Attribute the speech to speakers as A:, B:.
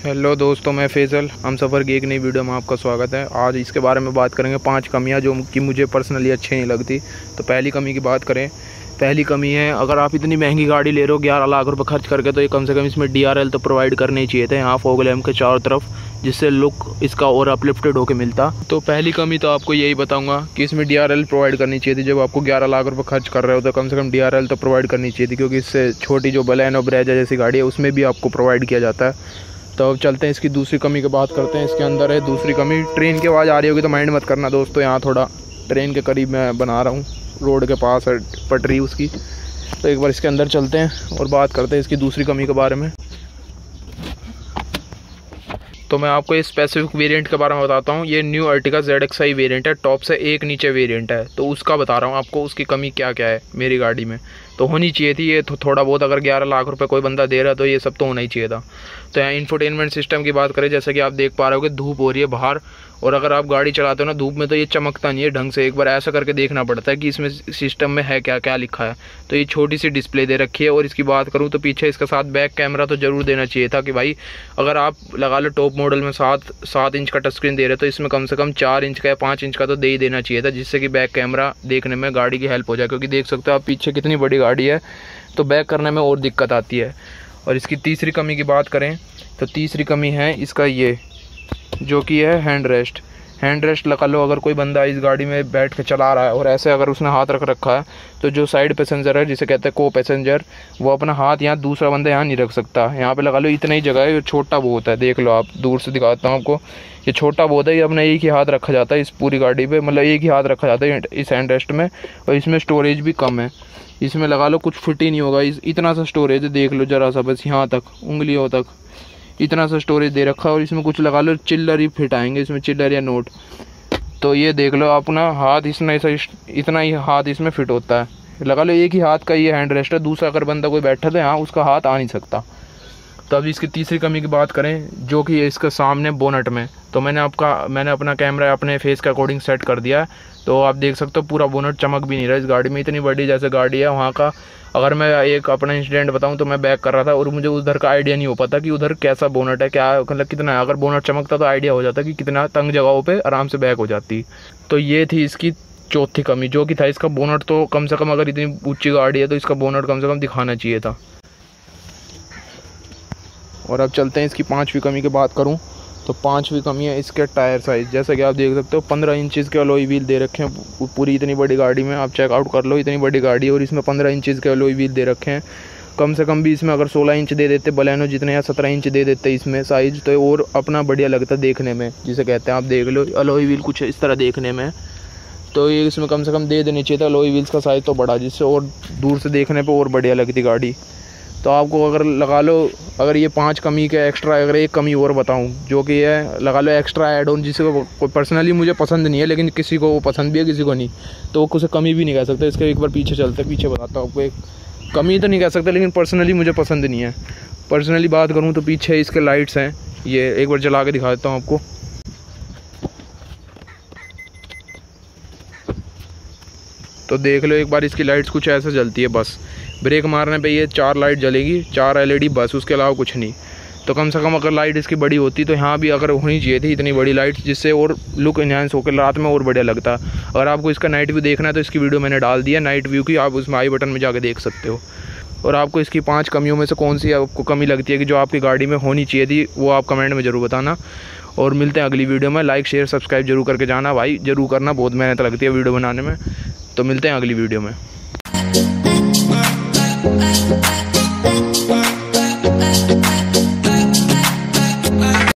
A: Hello दोस्तों, मैं फैज़ल। हम सफ़र की एक नई वीडियो में आपका स्वागत है। आज इसके बारे में बात करेंगे 5 कमियां जो कि मुझे पर्सनली अच्छी नहीं लगती। तो पहली कमी की बात करें, पहली कमी है, अगर आप इतनी महंगी गाड़ी ले रहे हो 11 लाख रुपए खर्च करके, तो ये कम से कम इसमें DRL तो प्रोवाइड करने ही चाहिए थे यहाँ फॉग लैम्प के चारों तरफ, जिससे लुक इसका और अपलिफ्टेड होकर मिलता। तो पहली कमी तो आपको यही बताऊंगा कि इसमें DRL प्रोवाइड करनी चाहिए थी। जब आपको 11 लाख रुपए खर्च कर रहे हो तो कम से कम DRL तो प्रोवाइड करनी चाहिए थी, क्योंकि इससे छोटी जो बलेनो ब्रेजा जैसी गाड़ी है उसमें भी आपको प्रोवाइड किया जाता है। तो अब चलते हैं इसकी दूसरी कमी की बात करते हैं। इसके अंदर है दूसरी कमी, ट्रेन की आवाज़ आ रही होगी तो माइंड मत करना दोस्तों, यहाँ थोड़ा ट्रेन के करीब मैं बना रहा हूँ, रोड के पास है पटरी उसकी। तो एक बार इसके अंदर चलते हैं और बात करते हैं इसकी दूसरी कमी के बारे में। तो मैं आपको इस स्पेसिफिक वेरिएंट के बारे में बताता हूँ। ये न्यू अर्टिगा ZXi वेरिएंट है, टॉप से एक नीचे वेरिएंट है। तो उसका बता रहा हूँ आपको उसकी कमी क्या क्या है मेरी गाड़ी में। तो होनी चाहिए थी ये थोड़ा बहुत, अगर 11 लाख रुपए कोई बंदा दे रहा है तो ये सब तो होना ही चाहिए था। तो यहाँ इंफोटेनमेंट सिस्टम की बात करें, जैसे कि आप देख पा रहे हो कि धूप हो रही है बाहर, और अगर आप गाड़ी चलाते हो ना धूप में तो ये चमकता नहीं है ढंग से। एक बार ऐसा करके देखना पड़ता है कि इसमें सिस्टम में है क्या क्या लिखा है। तो ये छोटी सी डिस्प्ले दे रखी है। और इसकी बात करूँ तो पीछे इसके साथ बैक कैमरा तो जरूर देना चाहिए था, कि भाई अगर आप लगा लो टॉप मॉडल में 7 इंच का टच स्क्रीन दे रहे हो तो इसमें कम से कम 4 इंच का या 5 इंच का तो दे ही देना चाहिए था, जिससे कि बैक कैमरा देखने में गाड़ी की हेल्प हो जाए। क्योंकि देख सकते हो आप पीछे कितनी बड़ी गाड़ी है, तो बैक करने में और दिक्कत आती है। और इसकी तीसरी कमी की बात करें तो तीसरी कमी है इसका ये, जो कि है हैंड रेस्ट। हैंड रेस्ट लगा लो, अगर कोई बंदा इस गाड़ी में बैठ के चला रहा है और ऐसे अगर उसने हाथ रख रखा है, तो जो साइड पैसेंजर है जिसे कहते हैं को पैसेंजर, वो अपना हाथ यहाँ दूसरा बंदा यहाँ नहीं रख सकता। यहाँ पे लगा लो इतना ही जगह है, ये छोटा बहुत है, देख लो आप, दूर से दिखाता हूँ आपको, ये छोटा बहुत है। ये अपना एक ही हाथ रखा जाता है इस पूरी गाड़ी पे, मतलब एक ही हाथ रखा जाता है इस हैंड रेस्ट में। और इसमें स्टोरेज भी कम है, इसमें लगा लो कुछ फिट ही नहीं होगा। इतना सा स्टोरेज है, देख लो जरा सा, बस यहाँ तक, उंगलियों तक इतना सा स्टोरेज दे रखा है। और इसमें कुछ लगा लो चिल्लर ही फिट आएंगे, इसमें चिल्लर या नोट। तो ये देख लो अपना हाथ इतना ही हाथ इसमें फिट होता है। लगा लो एक ही हाथ का ये हैंड रेस्ट है, दूसरा अगर बंदा कोई बैठा तो यहाँ उसका हाथ आ नहीं सकता। तो अब इसकी तीसरी कमी की बात करें, जो कि इसके सामने बोनट में, तो मैंने अपना कैमरा अपने फेस के अकॉर्डिंग सेट कर दिया है। तो आप देख सकते हो पूरा बोनट चमक भी नहीं रहा इस गाड़ी में, इतनी बड़ी जैसे गाड़ी है वहाँ का। अगर मैं एक अपना इंसिडेंट बताऊं तो मैं बैक कर रहा था और मुझे उधर का आइडिया नहीं हो पाता कि उधर कैसा बोनट है, क्या मतलब कितना है। अगर बोनट चमकता तो आइडिया हो जाता कि कितना तंग जगहों पे आराम से बैक हो जाती। तो ये थी इसकी चौथी कमी, जो कि था इसका बोनट। तो कम से कम अगर इतनी ऊंची गाड़ी है तो इसका बोनट कम से कम दिखाना चाहिए था। और अब चलते हैं इसकी 5वीं कमी की बात करूँ तो 5वीं कमी है इसके टायर साइज़। जैसा कि आप देख सकते हो 15 इंचज़ के अलॉय व्हील दे रखे हैं पूरी इतनी बड़ी गाड़ी में। आप चेकआउट कर लो, इतनी बड़ी गाड़ी है और इसमें 15 इंचज़ के अलॉय व्हील दे रखे हैं। कम से कम भी इसमें अगर 16 इंच दे देते बलेनो जितने, या 17 इंच दे देते इसमें साइज़, तो और अपना बढ़िया लगता देखने में, जिसे कहते हैं। आप देख लो अलॉय व्हील कुछ इस तरह देखने में, तो ये इसमें कम से कम दे देनी चाहिए था अलॉय व्हील्स का साइज़ तो बड़ा, जिससे और दूर से देखने पर और बढ़िया लगती गाड़ी। तो आपको अगर लगा लो, अगर ये 5 कमी के एक्स्ट्रा अगर एक कमी और बताऊं, जो कि है लगा लो एक्स्ट्रा ऐड ऑन, जिसको पर्सनली मुझे पसंद नहीं है, लेकिन किसी को वो पसंद भी है किसी को नहीं, तो वो उसे कमी भी नहीं कह सकते। इसके एक बार पीछे चलते, पीछे बताता हूँ आपको। एक कमी तो नहीं कह सकते, लेकिन पर्सनली मुझे पसंद नहीं है। पर्सनली बात करूँ तो पीछे इसके लाइट्स हैं, ये एक बार जला के दिखा देता हूँ आपको। तो देख लो एक बार इसकी लाइट्स कुछ ऐसे जलती है, बस ब्रेक मारने पे ये 4 लाइट जलेगी, 4 LED बस, उसके अलावा कुछ नहीं। तो कम से कम अगर लाइट इसकी बड़ी होती तो यहाँ भी अगर होनी चाहिए थी इतनी बड़ी लाइट, जिससे और लुक एनहांस होकर रात में और बढ़िया लगता। अगर आपको इसका नाइट व्यू देखना है तो इसकी वीडियो मैंने डाल दी है नाइट व्यू की, आप उसमें आई बटन में जाकर देख सकते हो। और आपको इसकी 5 कमियों में से कौन सी आपको कमी लगती है कि जो आपकी गाड़ी में होनी चाहिए थी, वो आप कमेंट में ज़रूर बताना। और मिलते हैं अगली वीडियो में। लाइक शेयर सब्सक्राइब जरूर करके जाना भाई, जरूर करना, बहुत मेहनत लगती है वीडियो बनाने में। तो मिलते हैं अगली वीडियो में।